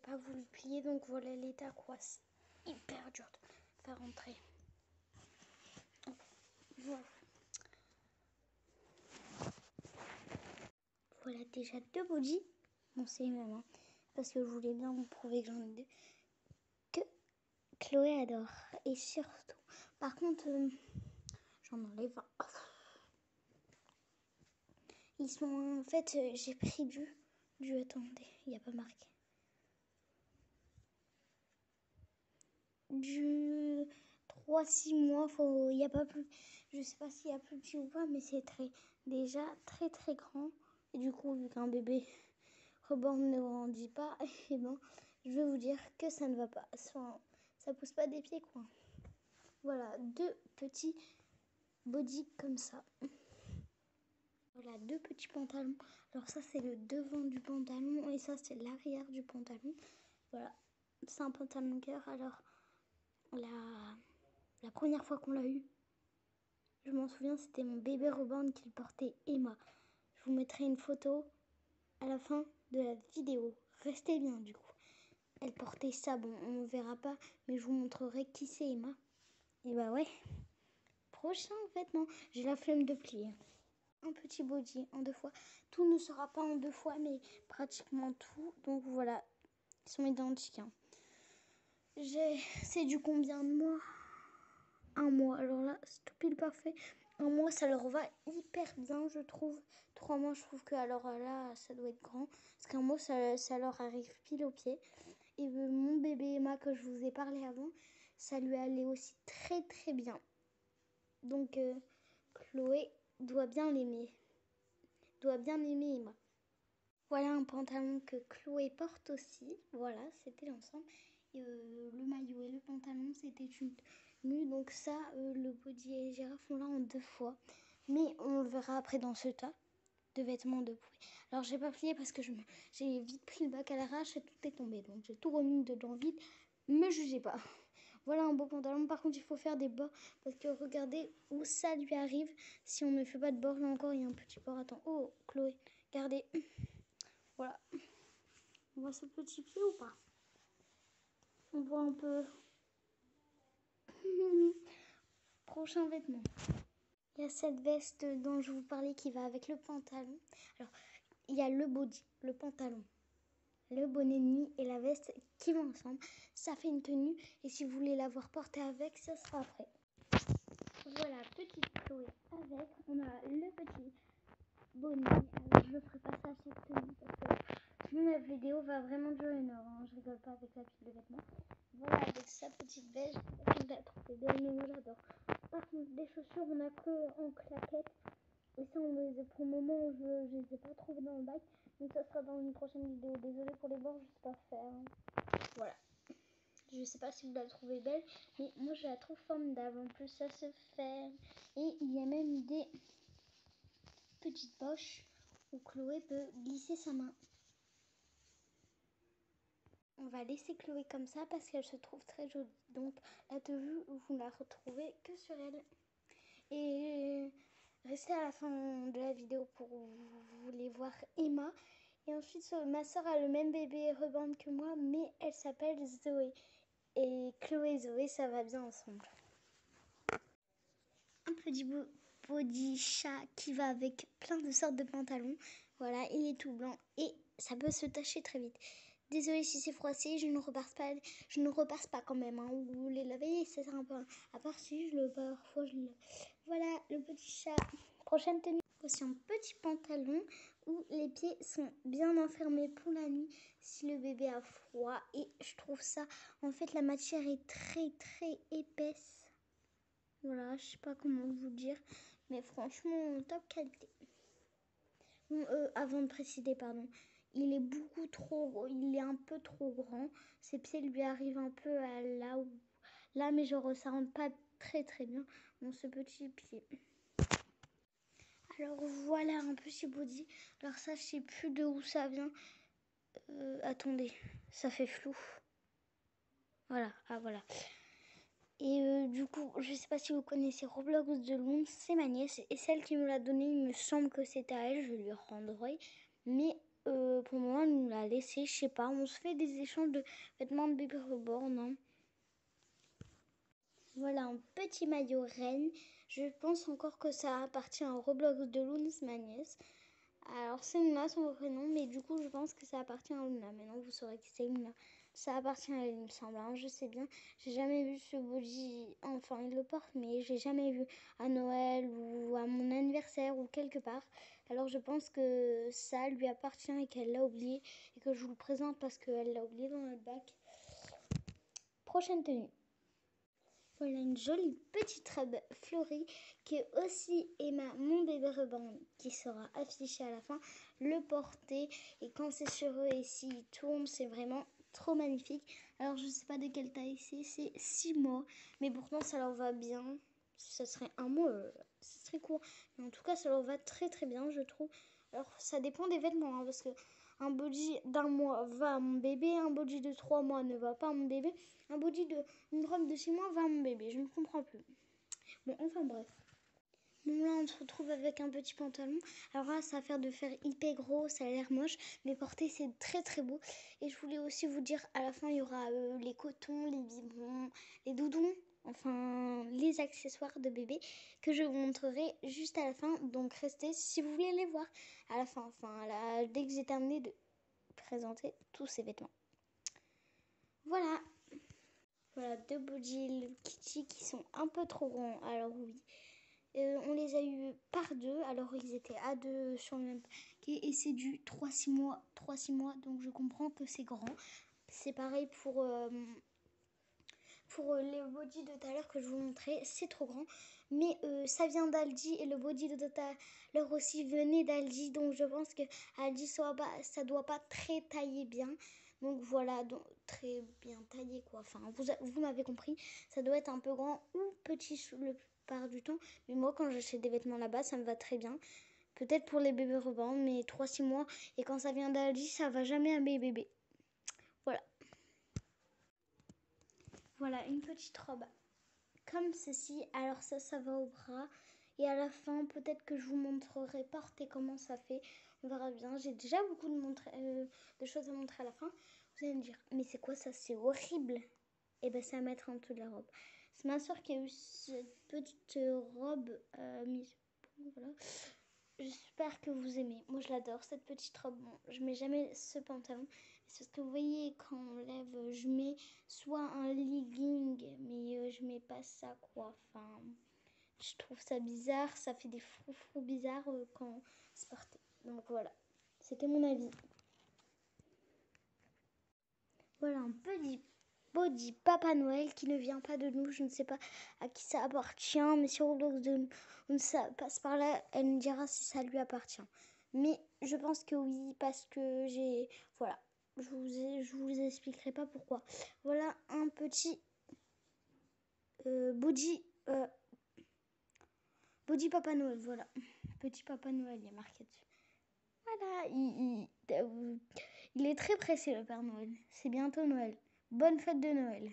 pas voulu plier, donc voilà l'état quoi. C'est hyper dur de faire rentrer. Voilà. Voilà déjà 2 bodys. Bon, c'est les mêmes, hein, parce que je voulais bien vous prouver que j'en ai 2. Que Chloé adore. Et surtout, par contre, j'en enlève un. Ils sont, en fait, j'ai pris attendez, il n'y a pas marqué. Du 3-6 mois, il n'y a pas plus, je sais pas s'il y a plus petit ou pas, mais c'est déjà très très grand. Et du coup, vu qu'un bébé reborn ne grandit pas, et ben, je vais vous dire que ça ne va pas. Ça pousse pas des pieds, quoi. Voilà, 2 petits bodys comme ça. Voilà, 2 petits pantalons. Alors ça, c'est le devant du pantalon et ça, c'est l'arrière du pantalon. Voilà, c'est un pantalon cœur. Alors, la première fois qu'on l'a eu, je m'en souviens, c'était mon bébé reborn qui le portait, Emma. Je vous mettrai une photo à la fin de la vidéo. Restez bien, du coup. Elle portait ça, bon, on ne verra pas, mais je vous montrerai qui c'est, Emma. Et bah ouais, prochain vêtement. J'ai la flemme de plier. Un petit body en 2 fois. Tout ne sera pas en 2 fois, mais pratiquement tout. Donc voilà, ils sont identiques. Hein. C'est du combien de mois? 1 mois. Alors là, c'est tout pile parfait. 1 mois, ça leur va hyper bien, je trouve. 3 mois, je trouve que alors là, ça doit être grand. Parce qu'un mois, ça leur arrive pile au pied. Et mon bébé Emma, que je vous ai parlé avant, ça lui allait aussi très très bien. Donc, Chloé doit bien l'aimer. Doit bien aimer Emma. Voilà un pantalon que Chloé porte aussi. Voilà, c'était l'ensemble. Et le maillot et le pantalon, c'était une tenue. Donc ça, le body et les girafes, on l'a en 2 fois. Mais on le verra après dans ce tas de vêtements de poupée. Alors, j'ai pas plié parce que j'ai vite pris le bac à l'arrache et tout est tombé. Donc, j'ai tout remis dedans vite. Me jugez pas. Voilà un beau pantalon. Par contre, il faut faire des bords parce que regardez où ça lui arrive. Si on ne fait pas de bord, là encore, il y a un petit bord. Attends. Oh, Chloé, regardez. Voilà. On voit ce petit pied ou pas? On voit un peu. Prochain vêtement. Il y a cette veste dont je vous parlais qui va avec le pantalon. Alors, il y a le body, le pantalon, le bonnet de nuit et la veste qui vont ensemble. Ça fait une tenue et si vous voulez la voir portée avec, ça sera après. Voilà, petite Chloé avec. On a le petit bonnet. Alors, je ne ferai pas ça à chaque tenue parce que sinon la vidéo va vraiment durer 1 heure. Hein. Je rigole pas avec la pile de vêtements. Voilà, avec sa petite veste. Je l'ai trouvée belle, mais moi j'adore. Par contre, des chaussures, on a que en claquettes. Et ça, pour le moment, je les ai pas trouvées dans le bac. Donc ça sera dans une prochaine vidéo. Désolée pour les bords, je sais pas faire. Voilà. Je sais pas si vous la trouvez belle, mais moi je la trouve formidable. En plus, ça se fait. Et il y a même des petites poches où Chloé peut glisser sa main. On va laisser Chloé comme ça parce qu'elle se trouve très jolie. Donc la tenue, vous la retrouvez que sur elle. Et restez à la fin de la vidéo pour vous voulez voir Emma. Et ensuite, ma soeur a le même bébé reborn que moi, mais elle s'appelle Zoé. Et Chloé et Zoé, ça va bien ensemble. Un petit body chat qui va avec plein de sortes de pantalons. Voilà, il est tout blanc et ça peut se tacher très vite. Désolée si c'est froissé, je ne repasse pas quand même. Hein. Vous les lavez, ça sert un peu. À part si je le parfois je le. Voilà le petit chat. Prochaine tenue. Voici un petit pantalon où les pieds sont bien enfermés pour la nuit si le bébé a froid. Et je trouve ça, en fait, la matière est très très épaisse. Voilà, je sais pas comment vous dire, mais franchement, top qualité. Bon, avant de préciser, pardon, il est un peu trop grand. Ses pieds lui arrivent un peu à là, mais genre ça rentre pas très très bien dans ce petit pied. Alors voilà un petit body. Alors ça, je sais plus de où ça vient. Attendez, ça fait flou. Voilà, ah voilà. Et du coup, je sais pas si vous connaissez Roblox de Londres, c'est ma nièce. Et celle qui me l'a donné, il me semble que c'était à elle, je lui rendrai. Mais pour le moment, elle nous l'a laissé, je sais pas. On se fait des échanges de vêtements de bébé reborn, non? Voilà un petit maillot reine. Je pense encore que ça appartient au Roblox de Loons, ma nièce. Alors c'est Luna son prénom, mais du coup je pense que ça appartient à Luna. Maintenant vous saurez que c'est Luna. Ça appartient à elle, il me semble. Hein, je sais bien. J'ai jamais vu ce body. Enfin il le porte, mais j'ai jamais vu à Noël ou à mon anniversaire ou quelque part. Alors je pense que ça lui appartient et qu'elle l'a oublié et que je vous le présente parce qu'elle l'a oublié dans notre bac. Prochaine tenue. Voilà une jolie petite robe fleurie qui est aussi Emma, mon bébé reborn, qui sera affiché à la fin, le porter. Et quand c'est sur eux et s'ils tournent, c'est vraiment trop magnifique. Alors je sais pas de quelle taille c'est 6 mois, mais pourtant ça leur va bien. Ça serait un mois, ça serait court. Mais en tout cas, ça leur va très très bien, je trouve. Alors ça dépend des vêtements, hein, parce que un body d'1 mois va à mon bébé, un body de 3 mois ne va pas à mon bébé, un body d'une robe de 6 mois va à mon bébé. Je ne comprends plus. Bon, enfin bref. Bon, là, on se retrouve avec un petit pantalon. Alors là, ça va faire de faire hyper gros, ça a l'air moche, mais porter, c'est très très beau. Et je voulais aussi vous dire, à la fin, il y aura les cotons, les biberons, les doudons, enfin, les accessoires de bébé que je vous montrerai juste à la fin. Donc, restez si vous voulez les voir à la fin. Enfin, là, dès que j'ai terminé de présenter tous ces vêtements. Voilà. Voilà, deux body Hello Kitty qui sont un peu trop grands. Alors oui. On les a eu par deux, alors ils étaient à deux sur le même paquet et c'est du 3-6 mois, 3-6 mois, donc je comprends que c'est grand. C'est pareil pour les body de tout à l'heure que je vous montrais, c'est trop grand. Mais ça vient d'Aldi et le body de tout à l'heure aussi venait d'Aldi, donc je pense que Aldi ça doit pas très tailler bien. Donc voilà, donc très bien taillé quoi. Enfin, vous m'avez compris, ça doit être un peu grand ou petit le plupart du temps. Mais moi, quand j'achète des vêtements là-bas, ça me va très bien. Peut-être pour les bébés reborn, mais 3-6 mois. Et quand ça vient d'Aldi, ça va jamais à mes bébés. Voilà. Voilà, une petite robe comme ceci. Alors ça va au bras. Et à la fin, peut-être que je vous montrerai porter comment ça fait. On verra bien. J'ai déjà beaucoup de choses à montrer à la fin. Vous allez me dire, mais c'est quoi ça? C'est horrible. Et ben c'est à mettre en dessous de la robe. C'est ma soeur qui a eu cette petite robe mise. Voilà. J'espère que vous aimez. Moi, je l'adore, cette petite robe. Bon, je mets jamais ce pantalon. C'est ce que vous voyez, quand on lève, je mets soit un legging, mais je mets pas ça, quoi. Enfin, je trouve ça bizarre. Ça fait des froufrous bizarres quand c'est porté. Donc voilà, c'était mon avis. Voilà un petit body Papa Noël qui ne vient pas de nous. Je ne sais pas à qui ça appartient, mais sur Roblox de nous, ça passe par là, elle me dira si ça lui appartient. Mais je pense que oui, parce que j'ai... Voilà, je vous expliquerai pas pourquoi. Voilà un petit body, body Papa Noël, voilà. Petit Papa Noël, il y a marqué dessus. Voilà, il est très pressé le Père Noël. C'est bientôt Noël. Bonne fête de Noël.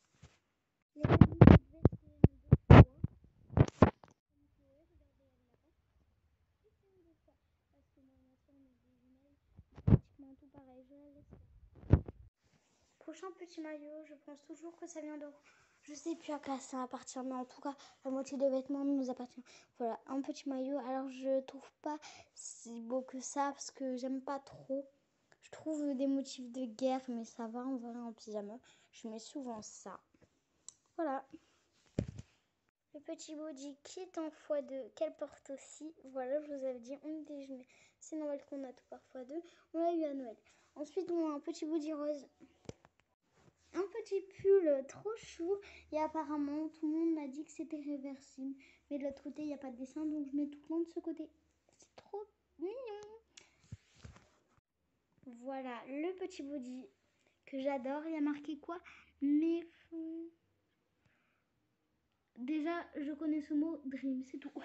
Tout pareil, je la laisse. Prochain petit maillot, je pense toujours que ça vient de... Je sais plus à quoi ça appartient, mais en tout cas, la moitié des vêtements nous appartient. Voilà, un petit maillot. Alors, je trouve pas si beau que ça, parce que j'aime pas trop. Je trouve des motifs de guerre, mais ça va, on verra en pyjama. Je mets souvent ça. Voilà. Le petit body qui est en x2, qu'elle porte aussi. Voilà, je vous avais dit, c'est Noël qu'on a tout par x2. On l'a eu à Noël. Ensuite, on a un petit body rose. Un petit pull trop chou. Et apparemment, tout le monde m'a dit que c'était réversible. Mais de l'autre côté, il n'y a pas de dessin, donc je mets tout le monde de ce côté. C'est trop mignon. Voilà, le petit body que j'adore. Il y a marqué quoi? Mais déjà, je connais ce mot, dream, c'est tout.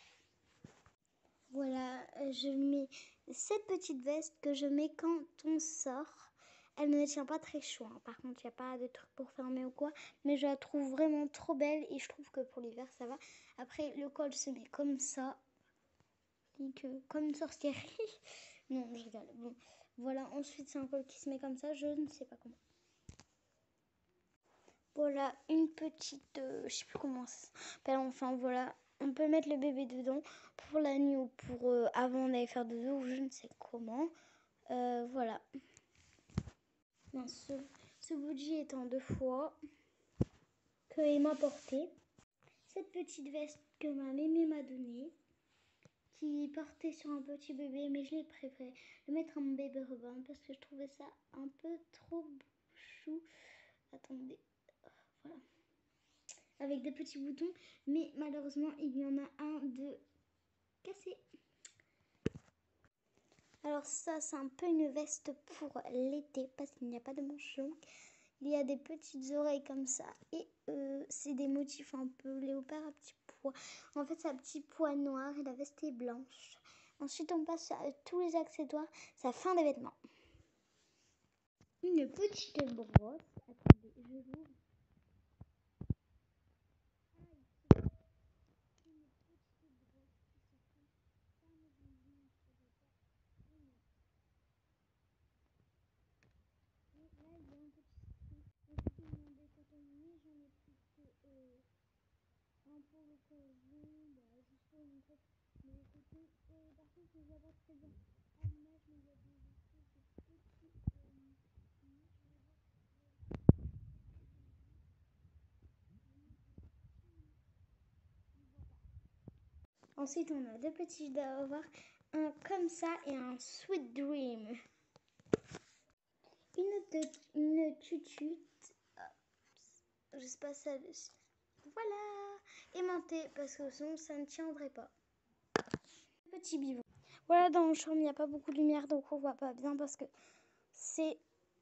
Voilà, je mets cette petite veste que je mets quand on sort. Elle ne tient pas très chaud, hein. Par contre, il n'y a pas de truc pour fermer ou quoi. Mais je la trouve vraiment trop belle et je trouve que pour l'hiver, ça va. Après, le col se met comme ça. Donc, comme une sorcière. Non, je rigole. Bon, voilà. Ensuite, c'est un col qui se met comme ça. Je ne sais pas comment. Voilà, une petite... je sais plus comment ça s'appelle. Enfin, voilà. On peut mettre le bébé dedans pour la nuit ou pour avant d'aller faire dodo ou je ne sais comment. Voilà. Non, ce bougie est en 2 fois que Emma portait. Cette petite veste que ma mémé m'a donnée, qui portait sur un petit bébé, mais je l'ai préféré le mettre en bébé reborn parce que je trouvais ça un peu trop chou. Attendez, voilà. Avec des petits boutons, mais malheureusement, il y en a un de cassé. Alors ça, c'est un peu une veste pour l'été parce qu'il n'y a pas de manches longues. Il y a des petites oreilles comme ça et c'est des motifs un peu léopard à petits pois. En fait, c'est un petit pois noir et la veste est blanche. Ensuite, on passe à tous les accessoires. C'est la fin des vêtements. Une petite brosse. Attendez, je l'ouvre. Un pour l'occasion, juste pour une tête, mais écoutez, par contre, je ne vois pas très bien à l'image, mais il y a des espèces de petits Ensuite, on a deux petits d'avoir un comme ça et un Sweet Dream. Une tutute, je sais pas ça, voilà, aimantée parce que sinon ça ne tiendrait pas. Petit bivou. Voilà, dans mon chambre, il n'y a pas beaucoup de lumière, donc on voit pas bien parce que c'est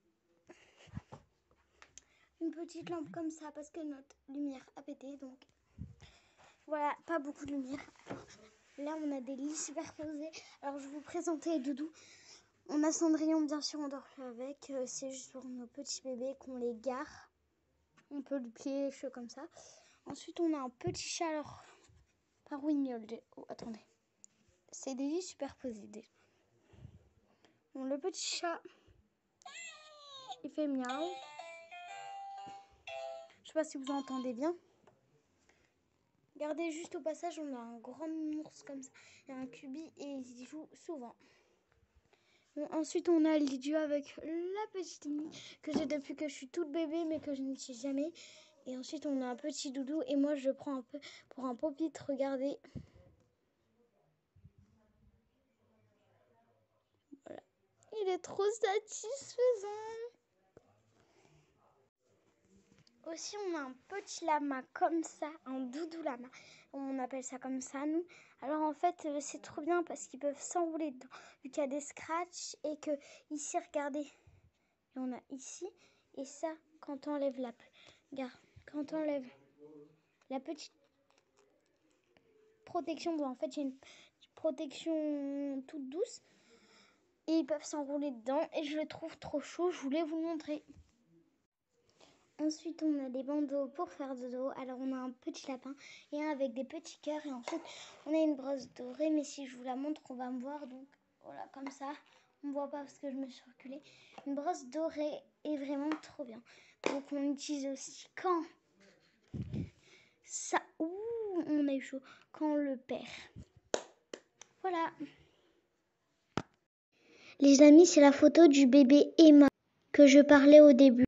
une petite lampe comme ça parce que notre lumière a pété, donc voilà, pas beaucoup de lumière. Alors, là, on a des lits superposés. Alors, je vais vous présenter les doudous. On a Cendrillon, bien sûr, on dort avec. C'est juste pour nos petits bébés qu'on les gare. On peut lui plier les cheveux comme ça. Ensuite, on a un petit chat. Alors, par où il miaule. Oh, attendez. C'est des lits superposés déjà. Bon, le petit chat, il fait miaou. Je sais pas si vous entendez bien. Regardez juste au passage, on a un grand ours comme ça. Il y a un cubi et il joue souvent. Bon, ensuite, on a Lydia avec la petite Mimi que j'ai depuis que je suis toute bébé, mais que je n'utilise jamais. Et ensuite, on a un petit doudou. Et moi, je prends un peu pour un pupitre. Regardez. Voilà. Il est trop satisfaisant. Aussi, on a un petit lama comme ça, un doudou lama. On appelle ça comme ça, nous. Alors, en fait, c'est trop bien parce qu'ils peuvent s'enrouler dedans. Vu qu'il y a des scratchs et que ici, regardez, et on a ici. Et ça, quand on enlève la... Regarde, quand on enlève la petite protection, bon, en fait, j'ai une protection toute douce. Et ils peuvent s'enrouler dedans. Et je le trouve trop chaud. Je voulais vous le montrer. Ensuite, on a des bandeaux pour faire dodo. Alors, on a un petit lapin et un avec des petits cœurs. Et ensuite, on a une brosse dorée. Mais si je vous la montre, on va me voir. Donc, voilà, comme ça. On ne voit pas parce que je me suis reculée. Une brosse dorée est vraiment trop bien. Donc, on utilise aussi quand ça... Ouh, on a eu chaud. Quand on le perd. Voilà. Les amis, c'est la photo du bébé Emma que je parlais au début.